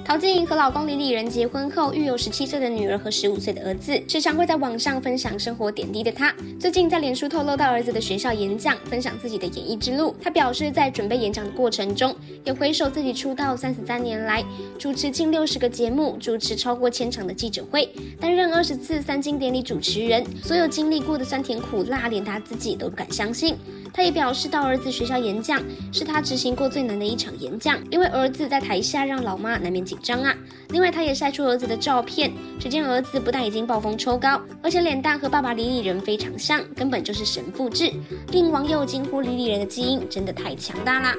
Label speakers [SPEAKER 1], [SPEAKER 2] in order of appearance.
[SPEAKER 1] 陶晶莹和老公李李仁结婚后，育有17岁的女儿和15岁的儿子，时常会在网上分享生活点滴的她，最近在脸书透露到儿子的学校演讲，分享自己的演艺之路。她表示，在准备演讲的过程中，也回首自己出道33年来，主持近60个节目，主持超过1000场的记者会，担任20次3金典礼主持人，所有经历过的酸甜苦辣，连她自己都不敢相信。她也表示，到儿子学校演讲是她执行过最难的一场演讲，因为儿子在台下让老妈难免紧张啊。另外，她也晒出儿子的照片，只见儿子不但已经暴风抽高，而且脸蛋和爸爸李李仁非常像，根本就是神复制，令网友惊呼李李仁的基因真的太强大啦。